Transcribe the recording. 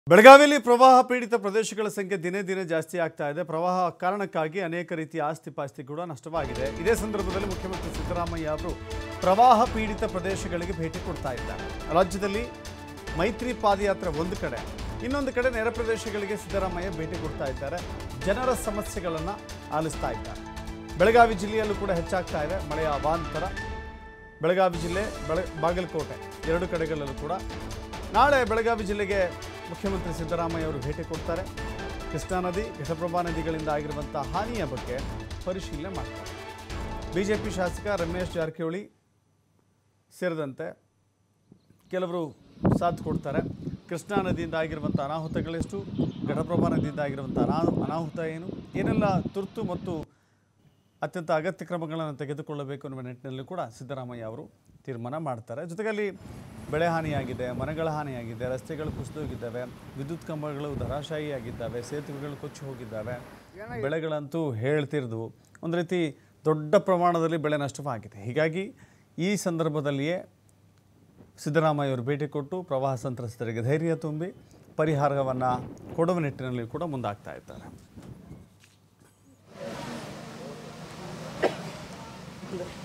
ಬೆಳಗಾವಿಯಲ್ಲಿ ಪ್ರವಾಹ ಪೀಡಿತ ಪ್ರದೇಶಗಳ ಸಂಖ್ಯೆ ದಿನೇ ದಿನೇ ಜಾಸ್ತಿ ಆಗ್ತಾ ಇದೆ. ಪ್ರವಾಹ ಕಾರಣಕ್ಕಾಗಿ ಅನೇಕ ರೀತಿಯ ಆಸ್ತಿ ಪಾಸ್ತಿ ಕೂಡ ನಷ್ಟವಾಗಿದೆ. ಇದೇ ಸಂದರ್ಭದಲ್ಲಿ ಮುಖ್ಯಮಂತ್ರಿ ಸಿದ್ದರಾಮಯ್ಯ ಅವರು ಪ್ರವಾಹ ಪೀಡಿತ ಪ್ರದೇಶಗಳಿಗೆ ಭೇಟಿ ಕೊಡ್ತಾ ಇದ್ದಾರೆ. ರಾಜ್ಯದಲ್ಲಿ ಮೈತ್ರಿ ಪಾದಯಾತ್ರೆ ಒಂದು ಕಡೆ, ಇನ್ನೊಂದು ಕಡೆ ನೆರೆ ಪ್ರದೇಶಗಳಿಗೆ ಸಿದ್ದರಾಮಯ್ಯ ಭೇಟಿ ಕೊಡ್ತಾ ಇದ್ದಾರೆ. ಜನರ ಸಮಸ್ಯೆಗಳನ್ನು ಆಲಿಸ್ತಾ ಇದ್ದಾರೆ. ಬೆಳಗಾವಿ ಜಿಲ್ಲೆಯಲ್ಲೂ ಕೂಡ ಹೆಚ್ಚಾಗ್ತಾ ಇದೆ ಮಳೆಯ ಅವಾಂತರ. ಬೆಳಗಾವಿ ಜಿಲ್ಲೆ, ಬಾಗಲಕೋಟೆ ಎರಡು ಕಡೆಗಳಲ್ಲೂ ಕೂಡ ನಾಳೆ ಬೆಳಗಾವಿ ಜಿಲ್ಲೆಗೆ ಮುಖ್ಯಮಂತ್ರಿ ಸಿದ್ದರಾಮಯ್ಯ ಅವರು ಭೇಟಿ ಕೊಡ್ತಾರೆ. ಕೃಷ್ಣಾ ನದಿ, ಘಟಪ್ರಭಾ ನದಿಗಳಿಂದ ಆಗಿರುವಂಥ ಹಾನಿಯ ಬಗ್ಗೆ ಪರಿಶೀಲನೆ ಮಾಡ್ತಾರೆ. ಬಿಜೆಪಿ ಶಾಸಕ ರಮೇಶ್ ಜಾರಕಿಹೊಳಿ ಸೇರಿದಂತೆ ಕೆಲವರು ಸಾಥ್ ಕೊಡ್ತಾರೆ. ಕೃಷ್ಣಾ ನದಿಯಿಂದ ಆಗಿರುವಂಥ ಅನಾಹುತಗಳೆಷ್ಟು, ಘಟಪ್ರಭಾ ನದಿಯಿಂದ ಆಗಿರುವಂಥ ಅನಾಹುತ ಏನೆಲ್ಲ ತುರ್ತು ಮತ್ತು ಅತ್ಯಂತ ಅಗತ್ಯ ಕ್ರಮಗಳನ್ನು ತೆಗೆದುಕೊಳ್ಳಬೇಕು ಅನ್ನುವ ನಿಟ್ಟಿನಲ್ಲಿ ಕೂಡ ಸಿದ್ದರಾಮಯ್ಯ ಅವರು ತೀರ್ಮಾನ ಮಾಡ್ತಾರೆ. ಜೊತೆಗೆ ಅಲ್ಲಿ ಬೆಳೆ ಹಾನಿಯಾಗಿದೆ, ಮನೆಗಳ ಹಾನಿಯಾಗಿದೆ, ರಸ್ತೆಗಳು ಕುಸಿದೋಗಿದ್ದಾವೆ, ವಿದ್ಯುತ್ ಕಂಬಗಳು ಧರಾಶಾಹಿಯಾಗಿದ್ದಾವೆ, ಸೇತುವೆಗಳು ಕೊಚ್ಚಿ ಹೋಗಿದ್ದಾವೆ, ಬೆಳೆಗಳಂತೂ ಹೇಳ್ತಿರ್ದು ಒಂದು ರೀತಿ ದೊಡ್ಡ ಪ್ರಮಾಣದಲ್ಲಿ ಬೆಳೆ ನಷ್ಟವಾಗಿದೆ. ಹೀಗಾಗಿ ಈ ಸಂದರ್ಭದಲ್ಲಿಯೇ ಸಿದ್ದರಾಮಯ್ಯ ಅವರು ಭೇಟಿ ಕೊಟ್ಟು ಪ್ರವಾಹ ಸಂತ್ರಸ್ತರಿಗೆ ಧೈರ್ಯ ತುಂಬಿ ಪರಿಹಾರವನ್ನು ಕೊಡುವ ನಿಟ್ಟಿನಲ್ಲಿ ಕೂಡ ಮುಂದಾಗ್ತಾ ಇದ್ದಾರೆ.